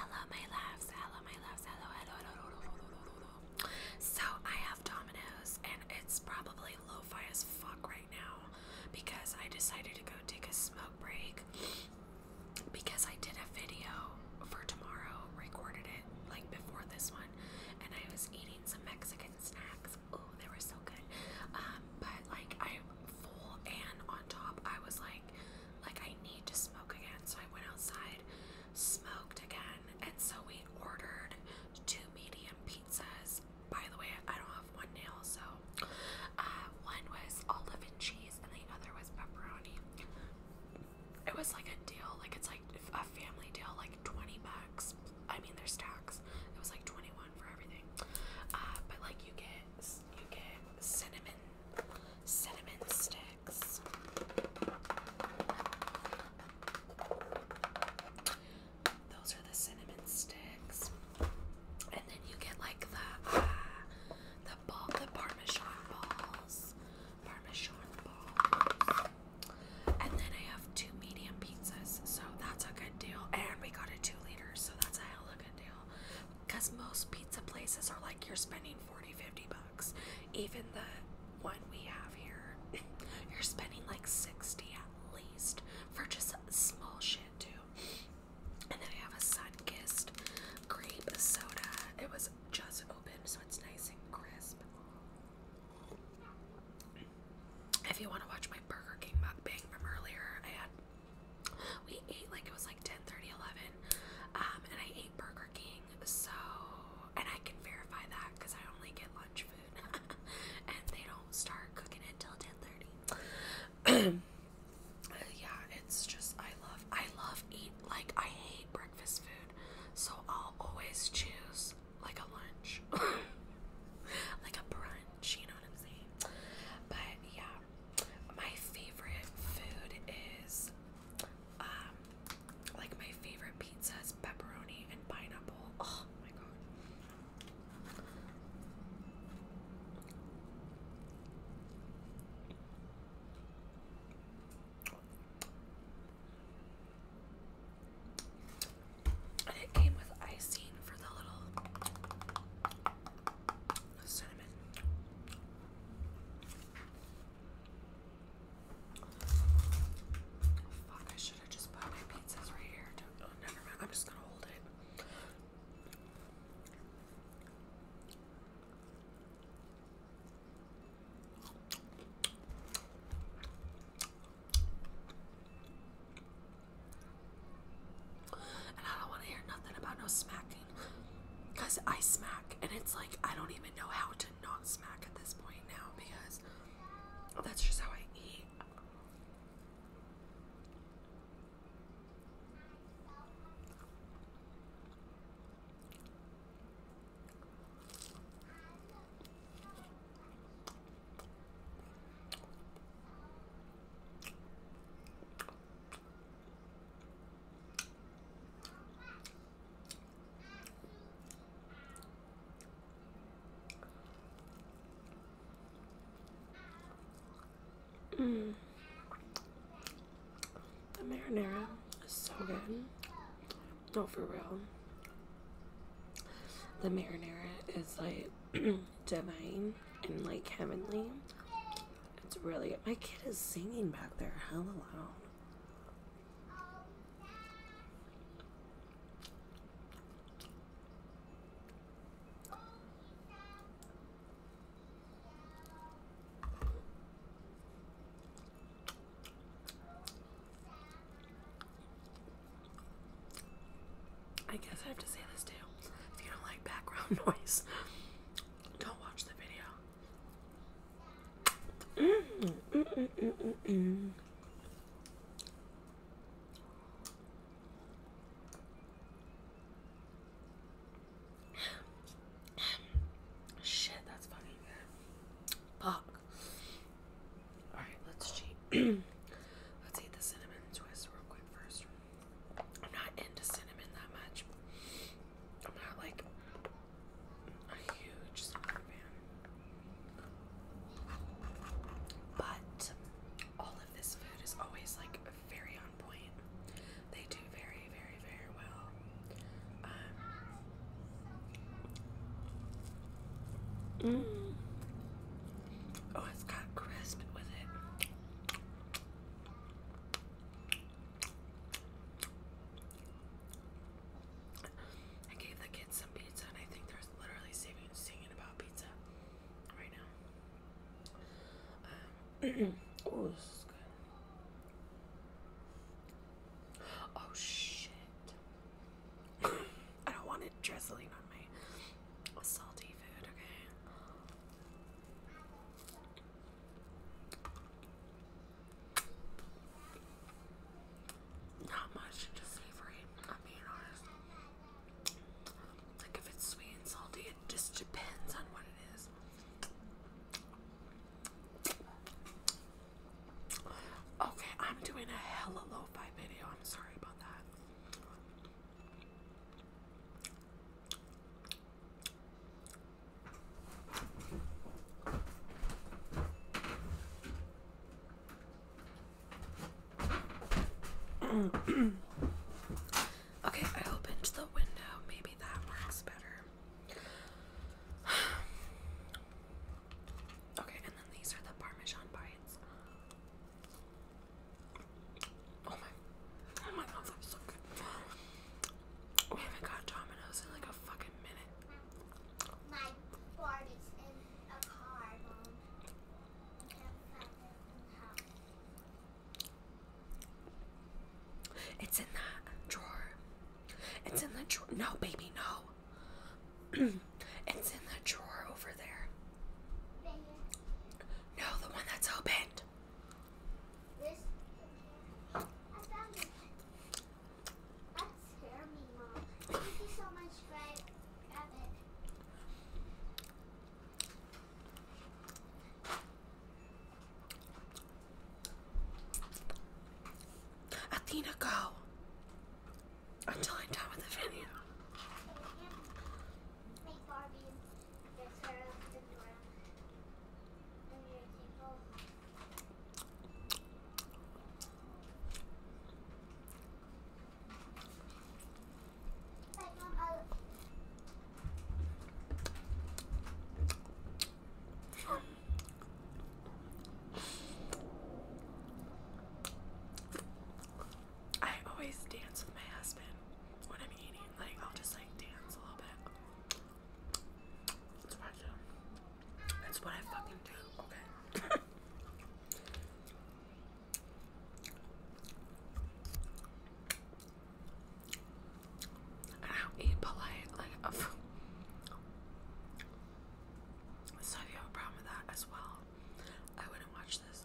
Hello, my loves. Hello, my loves. Hello, hello, hello, hello, hello, hello, hello. So, I have Domino's, and it's probably lo-fi as fuck right now because I decided to go take a smoke break because I did a video for tomorrow, recorded it like before this one, and I was eating some Mexican snacks. Oh, they were so good. But like I'm full, and on top I was like I need to smoke again, so I went outside, smoked again, and so we ordered 2 medium pizzas. By the way, I don't have one nail, so one was olive and cheese, and the other was pepperoni. It was like a deal, like it's like a family deal, like $20. I mean, there's tax. It was like 21 for everything. But like you get cinnamon sticks. Those are the cinnamon sticks, and then you get like the Parmesan balls, and then I have 2 medium pizzas, so that's a good deal. And we got a 2-liter, so that's a hella good deal. Because most pizza places are like you're spending $40-50. Even the one we have here, you're spending like 60 at least for just small shit too. And then I have a sun-kissed grape soda. It was just open, so it's nice and crisp. If you want to watch my Burger King mukbang from earlier, we ate like it was like 10:30, 11, and I ate Burger King, so, and I can verify that because I only get lunch food, and they don't start cooking until 10:30. Yeah, it's just, I love eat, like, I hate breakfast food, so I'll always choose, like, a lunch, like a brunch, you know what I'm saying? But, yeah, my favorite food is, like, my favorite pizza is pepperoni and pineapple. Oh, my God. And it came with icing for the little cinnamon. Fuck, I should have just put my pizzas right here. Oh, never mind. I'm just gonna hold it. And I don't want to hear nothing about no smacking, because I smack, and it's like I don't even know how to not smack at this point now, because that's just how I eat. The marinara is so good. No, for real. The marinara is like divine and like heavenly. It's really good. My kid is singing back there hella loud. I guess I have to say this too. If you don't like background noise, don't watch the video. Shit, that's fucking good. Fuck. Alright, let's cheat. Let's eat the cinnamon twist real quick first. I'm not into cinnamon that much. I'm not like a huge cinnamon fan. But all of this food is always like very on point. They do very, very, very well. Mm. Oh, it's got crisp with it. I gave the kids some pizza, and I think they're literally singing about pizza right now. Oh, this is good. Oh, shit. I don't want it drizzling on my salty food, okay? Not much, just savory, I'm being honest. Like, if it's sweet and salty, it just depends on what it is. Okay, I'm doing a hella lo-fi video. I'm sorry about that. Okay, I opened the window. Maybe that works better. Okay, and then these are the Parmesan bites. Oh my god, that's so good. We haven't got Domino's in like a fucking minute. My board is in a car, Mom. I can't find it in the house. It's in that drawer. It's in the drawer. No, baby, no. It's in the drawer over there. Right here. No, the one that's opened. This in here. I found it. That scared me, Mom. Thank you so much, Greg. Grab it. Athena, go. Until I'm done with the video. Make Barbie get her in the room. And your table. Wait, Mom, I always dance with my husband when I'm eating. Like, I'll just like dance a little bit. That's what I do. That's what I fucking do. Okay. And I'll eat polite. Like, so if you have a problem with that as well, I wouldn't watch this.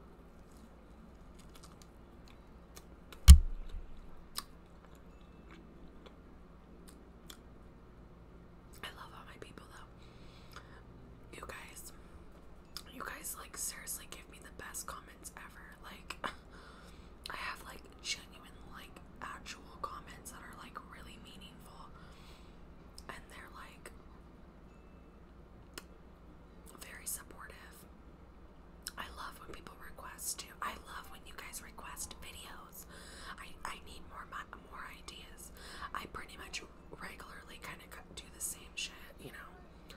I love all my people though. You guys like seriously give me the best comments ever. Like I have like genuine like actual comments that are like really meaningful, and they're like very supportive. I love when people request too. I love when you guys request videos. I need more ideas. I pretty much regularly kind of do the same shit, you know.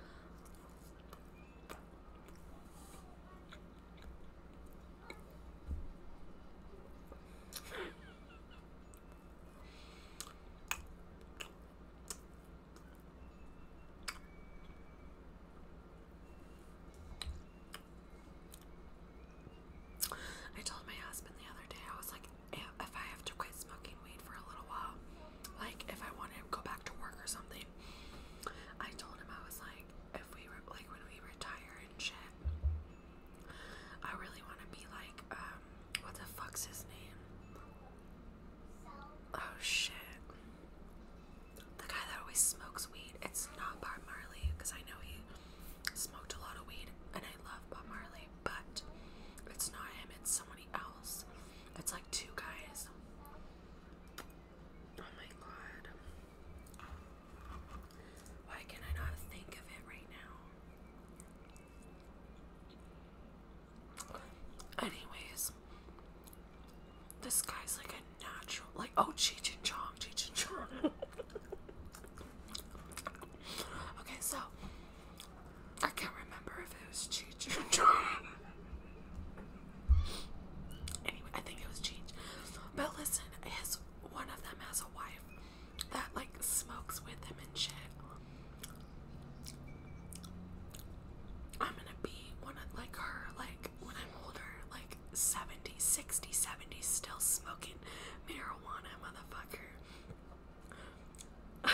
I told my husband the other day, I was like, if I have to quit smoking weed for a little while, like if I want to go back to work or something, I told him, I was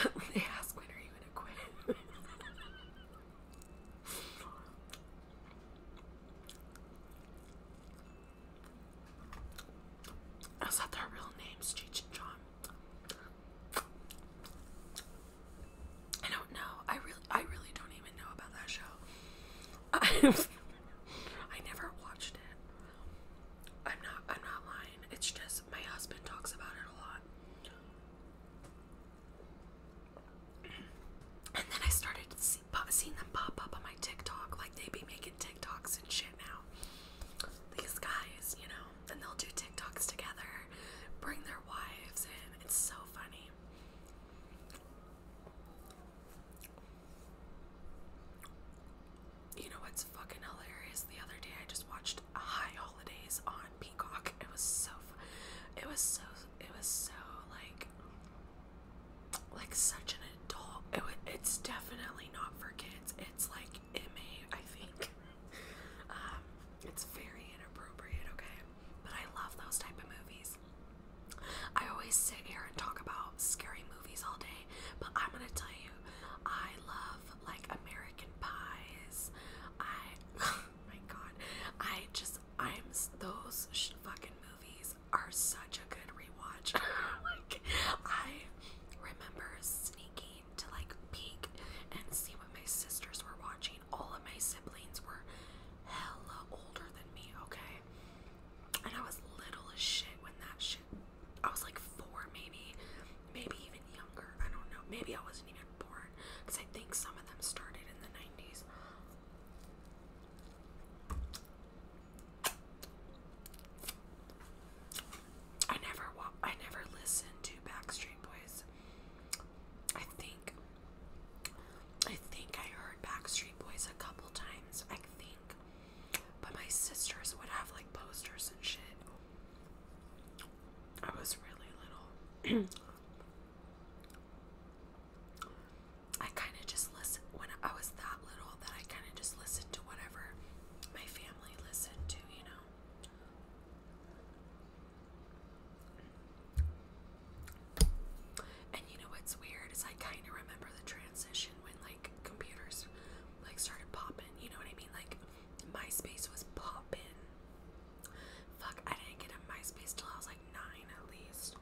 They ask, when are you gonna quit? Is that their real names, Cheech and Chong? I don't know. I really don't even know about that show. I never watched it. I'm not lying. It's just my husband talks about it a lot. And then I started seeing them pop up on my TikTok. Like, they be making TikToks and shit now. These guys, you know, and they'll do TikToks together, bring their wives in. It's so funny. You know what's fucking hilarious? The other day I just watched High Holidays on Peacock. It was so like such an adult. It's definitely not for kids. It's like MA, I think. It's very inappropriate, okay? But I love those type of movies. I always sit here and talk about scary movies all day, but I'm gonna tell you, I love like American Pies. Oh my god, those fucking movies are such a good rewatch. Like, I remember sneaking to like peek and see what my sisters were watching. All of my siblings were hella older than me, okay? And I was little as shit when that shit. I was like 4, maybe even younger. I don't know. Maybe I wasn't even born, because I think some of them started in the 90s. I never listened to Backstreet Boys. I think I heard Backstreet Boys a couple times, I think. But my sisters would have like posters and shit. I was really little. I kind of just listened when I was that little, that I kind of just listened to whatever my family listened to, you know. And you know what's weird is I kind of remember the transition when like computers like started popping, you know what I mean? Like MySpace was popping. Fuck, I didn't get a MySpace till I was like 9 at least.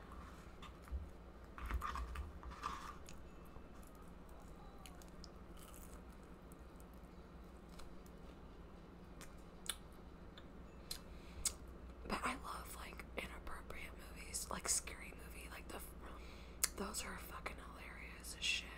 But I love like inappropriate movies, like scary movie, like those are fucking hilarious as shit.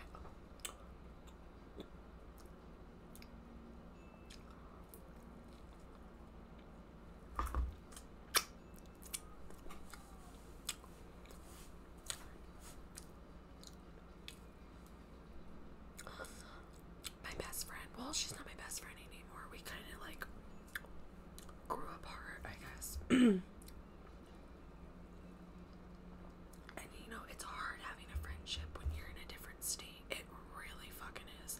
My best friend, well, she's not my best friend anymore. We kind of like grew apart, I guess. And you know, it's hard having a friendship when you're in a different state. It really fucking is.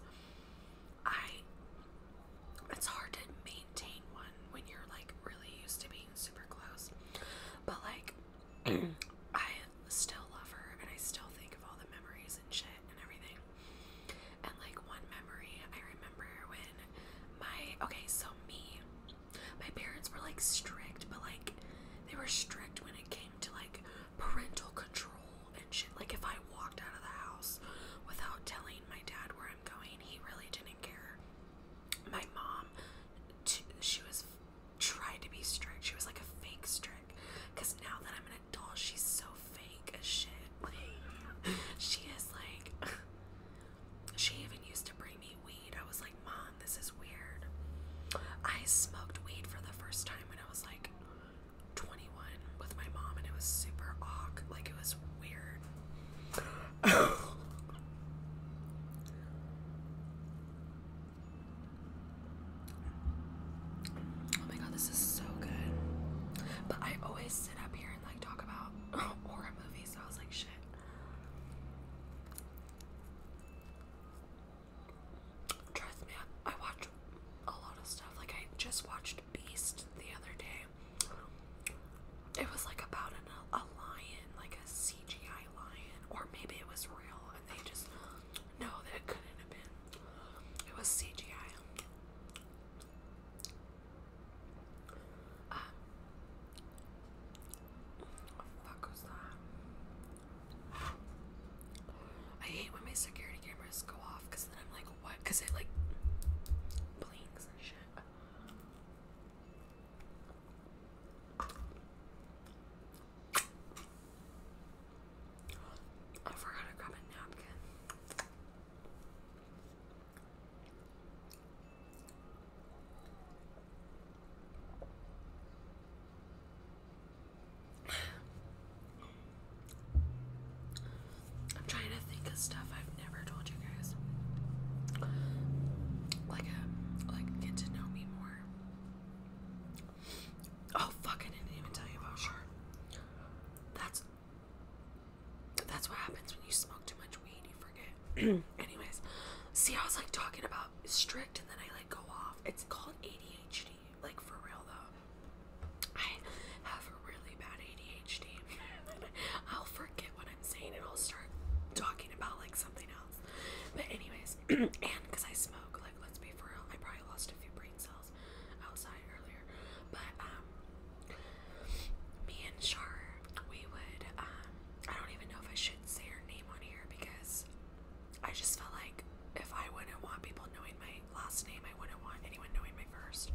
It's hard to maintain one when you're like really used to being super close. But like, I still love her, and I still think of all the memories and shit and everything. And like one memory I remember when my parents were like strict, but like they were strict when it came to like parental control and shit. Like if I walked out of the house without telling my dad where I'm going, he really didn't care. My mom, she was tried to be strict. She was like a fake strict, because now that I'm an adult, she's so fake as shit. Like, she is like, she even used to bring me weed. I was like, Mom, this is weird. I smoked weed for the first time when I was like 21 with my mom, and it was super awkward. Like, it was weird. Oh my god, this is so good. security cameras go off, because then I'm like, what? Because it like blinks and shit. I forgot to grab a napkin. I'm trying to think of stuff I've never told you guys. Like get to know me more. Oh fuck, I didn't even tell you about Char. That's what happens when you smoke too much weed, you forget. Anyways, see, I was like talking about strict and then I like go off. It's called ADHD, like for real though. I have a really bad ADHD. I'll forget what I'm saying and I'll start talking about like something else. But anyways, and because I smoke, like let's be for real, I probably lost a few brain cells outside earlier. But me and Char, we would I don't even know if I should say her name on here because I just felt like if I wouldn't want people knowing my last name, I wouldn't want anyone knowing my first.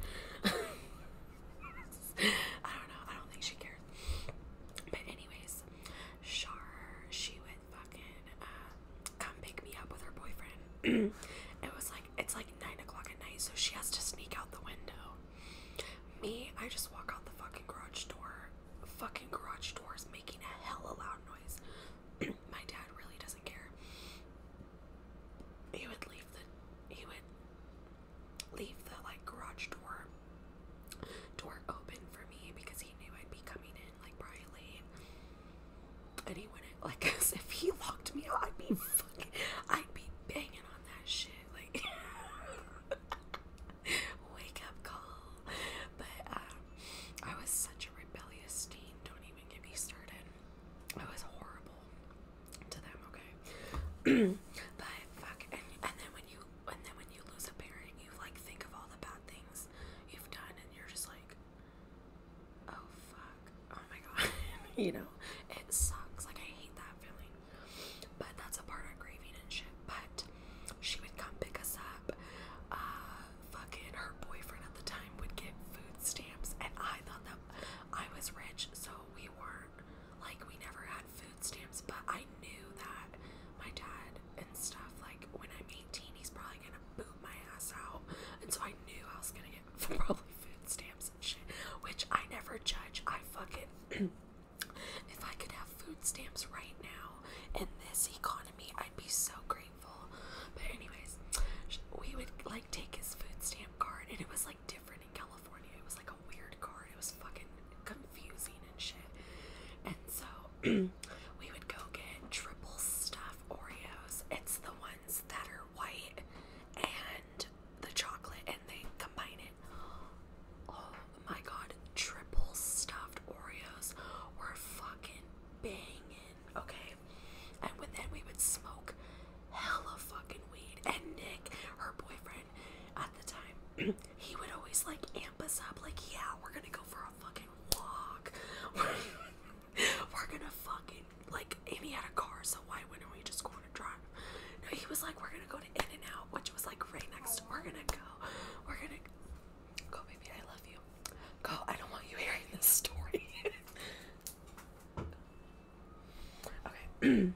I don't know. I don't think she cares. But anyways, Char, she would fucking come pick me up with her boyfriend. It's like 9 o'clock at night, so she has to sneak out the window. Me, I just walk out the fucking garage door. Fucking garage door is making a hella loud noise. My dad really doesn't care. He would leave the like garage door open for me because he knew I'd be coming in like probably late. And he wouldn't, like, cause if he locked me out, I'd be banging on that shit, like wake up call. But I was such a rebellious teen. Don't even get me started. I was horrible to them, okay? But fuck, and then when you lose a parent, you like think of all the bad things you've done, and you're just like, oh fuck, oh my god, you know, it sucks. Like I hate that feeling, but that's a part of grieving and shit. But she would come pick us up. Fucking her boyfriend at the time would get food stamps, and I thought that I was rich, so we never had food stamps. But I knew that my dad and stuff, like when I'm 18, he's probably gonna boot my ass out, and so I knew I was gonna get probably food stamps and shit, which I never judge. I fucking if I could have food stamps right now in this economy, I'd be so grateful. But anyways, we would like take his food stamp card, and it was like different in California. It was like a weird card. It was fucking confusing and shit. And so we would go get triple stuffed Oreos. It's the ones that are white and the chocolate, and they combine it. Oh my god, triple stuffed Oreos were fucking banging, okay? And then we would smoke hella fucking weed. And Nick, her boyfriend at the time, he would always like amp us up, like, yeah, we're gonna go for a fucking walk. We're gonna fucking, like, and he had a car, so why wouldn't we just go on a drive? No, he was like, we're gonna go to In-N-Out, which was like right next. We're gonna go, baby, I love you. Go, I don't want you hearing this story. Okay. And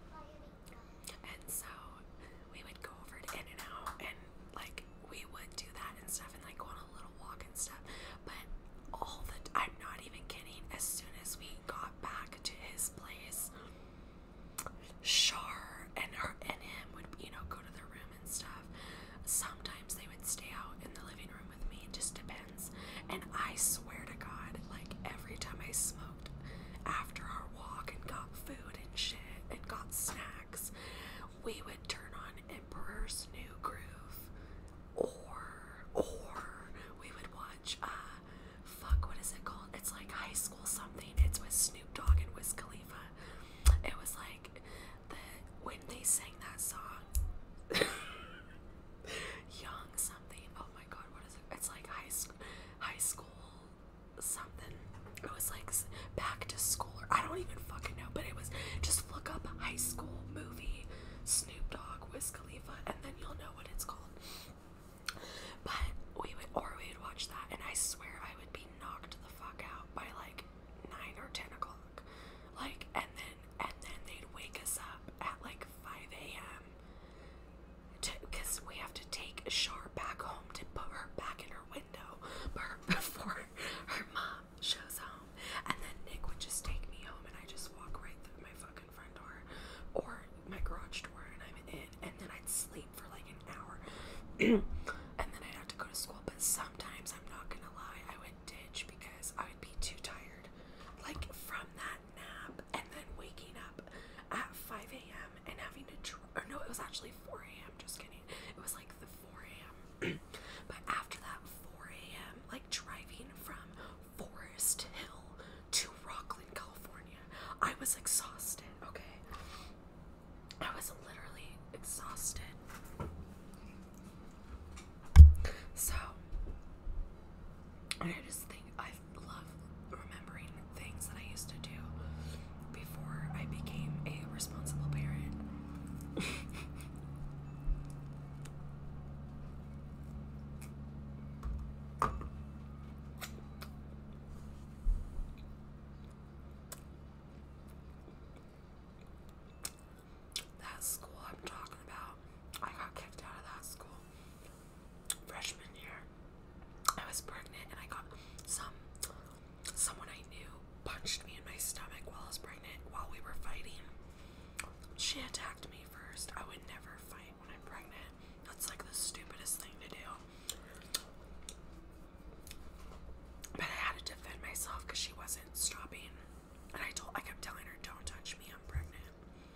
so we would go over to In-N-Out, and like we would do that and stuff, and like go on a little walk and stuff. But I'm not even kidding, as soon as we got back to his place, Char and him would, you know, go to their room and stuff. Sometimes they would stay out in the living room with me, it just depends. sleep for like an hour. And then I'd have to go to school. But sometimes, I'm not gonna lie, I would ditch because I would be too tired. Like from that nap and then waking up at 5 a.m. and having to or no, it was actually 4 a.m. Just kidding. It was like the 4 a.m. But after that 4 a.m., like driving from Forest Hill to Rockland, California, I was exhausted, okay? I was literally exhausted. So, and I just think I love remembering things that I used to do before I became a responsible parent. That school I'm talking about, I got kicked out of that school freshman year. I was pregnant and I got someone I knew punched me in my stomach while I was pregnant while we were fighting. She attacked me first. I would never fight when I'm pregnant. That's like the stupidest thing to do. But I had to defend myself because she wasn't stopping. And I kept telling her, don't touch me, I'm pregnant.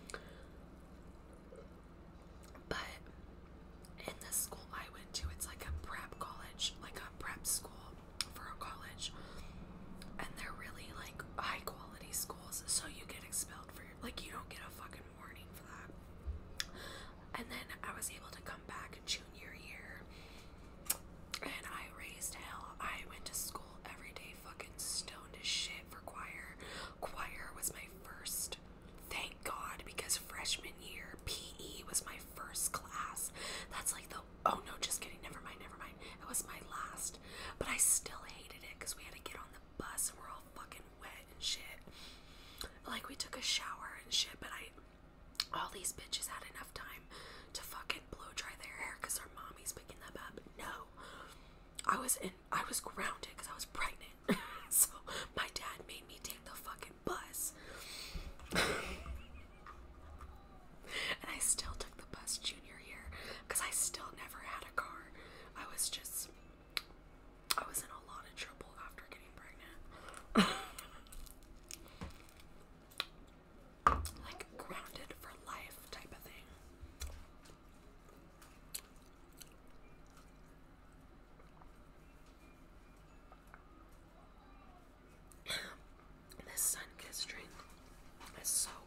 But in the school I went to, it's like a prep college, like a prep school for a college. And they're really like high quality schools, so you get expelled for like, you don't get a fucking warning for that. And then I was able to come back junior year and I raised hell. I went to school every day fucking stoned as shit for choir. Choir was my first, thank God, because freshman year PE was my first class. That's like the, oh no, just kidding, never mind. It was my last. But I still hated it because we had to get on the bus and we're all fucking wet and shit. Like we took a shower and shit, but all these bitches had enough time to fucking blow dry their hair because their mommy's picking them up. No. I was grounded because I was pregnant. So my dad made me take the fucking bus. And I still took the bus junior year because I still never had a car. I was in a lot of trouble after getting pregnant. Like grounded for life type of thing. This Sunkist drink is so